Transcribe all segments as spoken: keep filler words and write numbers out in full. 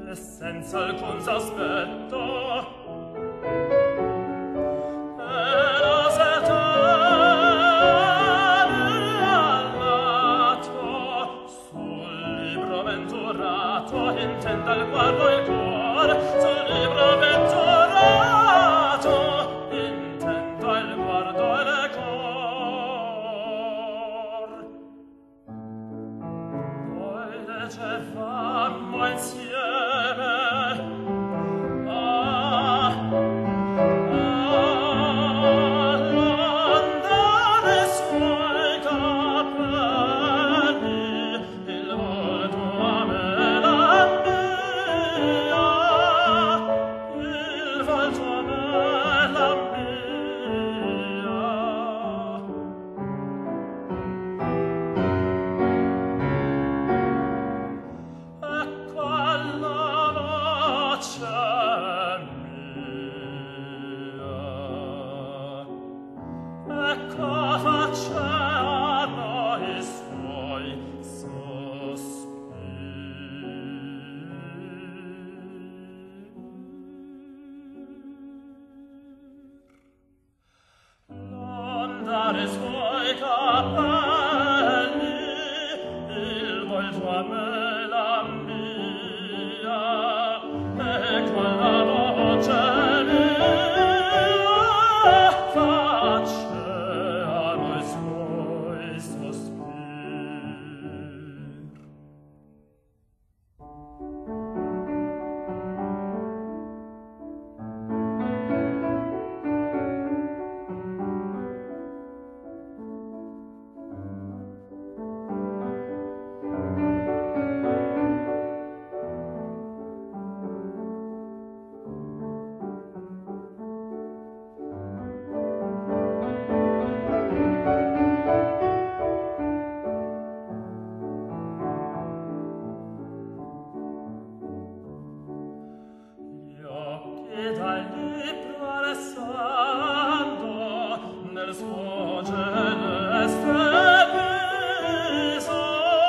e senza alcun sospetto. Era setane al lato, sul libro venturato intenda il guardo il cuor, sul libro venturato intenda il guardo il cuor. Poi legevamo insieme ah, ah, l'ondare suoi capelli, il volto a melancolia, il volto a melancolia. Ecco alla voce mia, ecco facevano i suoi sospiri. L'ondare suoi capelli, il volto a melancolia, ecco la voce mia, facevano i suoi sospiri. Gli occhi dal libro alessando nel suo celeste viso,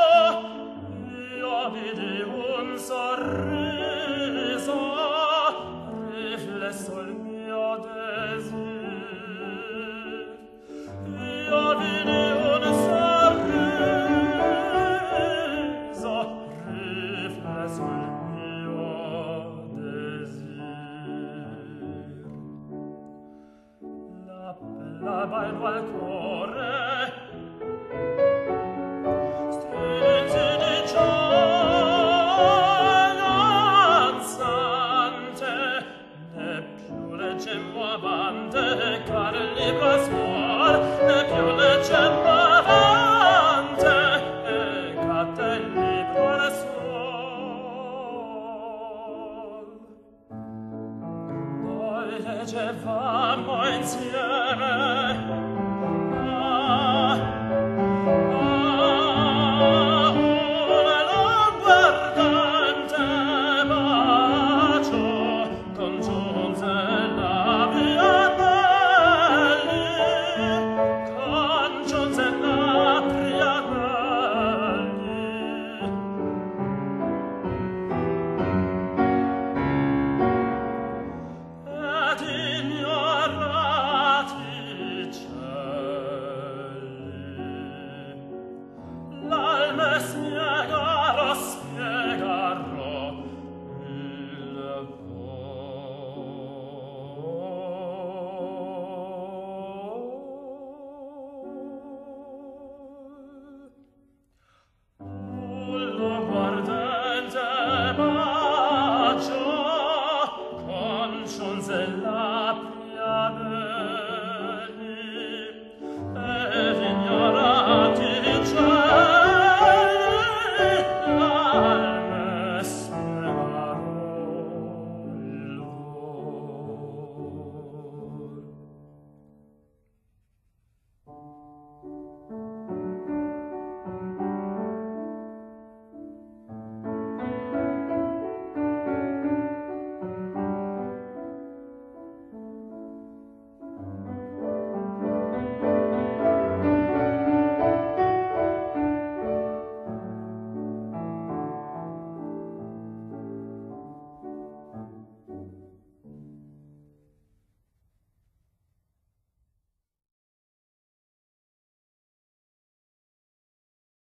io vidi un sorriso, riflesso il mio desir. Io vidi un sorriso, riflesso il mio desir. La bella bailo al cuore, stringi di gioia ansante, né più leggemmo avante, car il libro a suor, né più leggemmo avante, e cadde il libro al suol. Noi leggevamo insieme